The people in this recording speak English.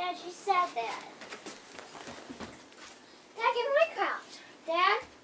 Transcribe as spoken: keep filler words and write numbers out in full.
Dad, she said that. Dad, give me my couch. Dad?